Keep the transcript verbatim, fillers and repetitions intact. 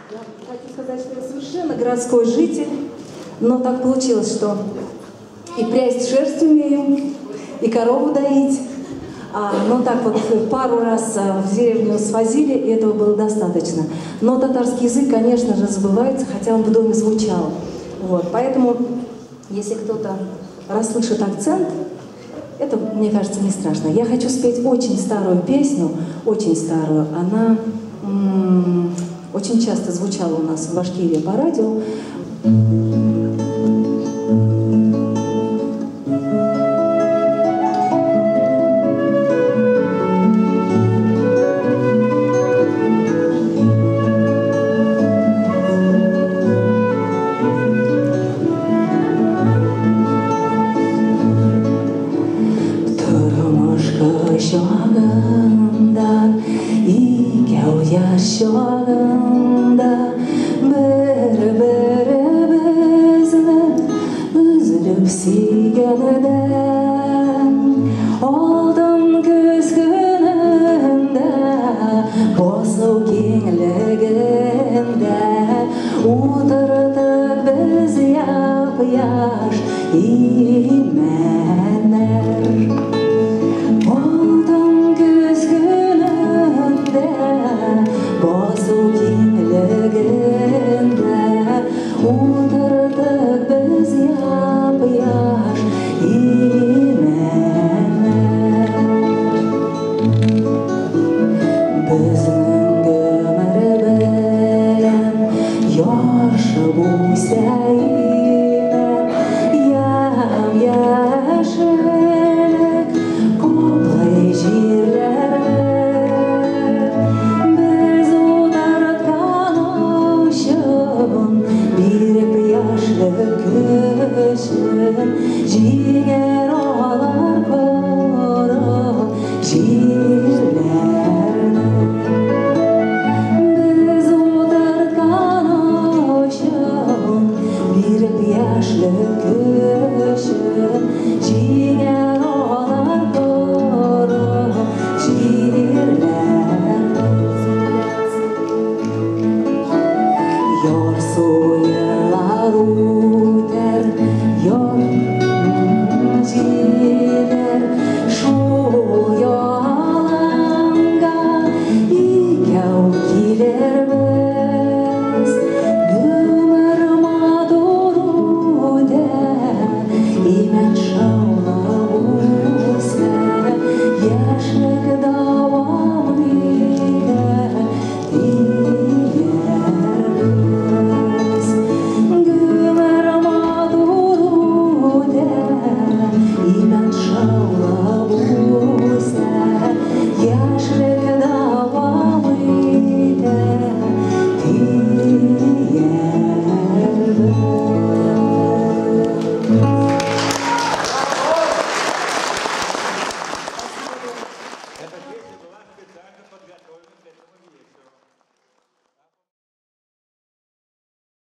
Я хочу сказать, что я совершенно городской житель, но так получилось, что и прясть шерсть умею, и корову доить. А, ну так вот пару раз в деревню свозили, и этого было достаточно. Но татарский язык, конечно же, забывается, хотя он в доме звучал. Вот, поэтому, если кто-то расслышит акцент, это, мне кажется, не страшно. Я хочу спеть очень старую песню, очень старую. Она м-м, очень часто звучала у нас в Башкирии по радио. Шагында, икәү яшагында, бер-беребезне өзелеп сөйгәнедән, алтын көз көнендә, басу киңлегендә, утырдык без яп-яш имәннәр. Басу киңлегендә утырдык без яп-яш имәннәр. Безнең гомер белән ярышып үсә ям-яшеллек каплый җирләр. Җиңәр алар коры җирләрне. Без утырткан өчен, биреп яшьлек көчен, җиңәр алар коры җирләрне. Ярсу еллар үтәр, җиләр шул яланга икәү килер.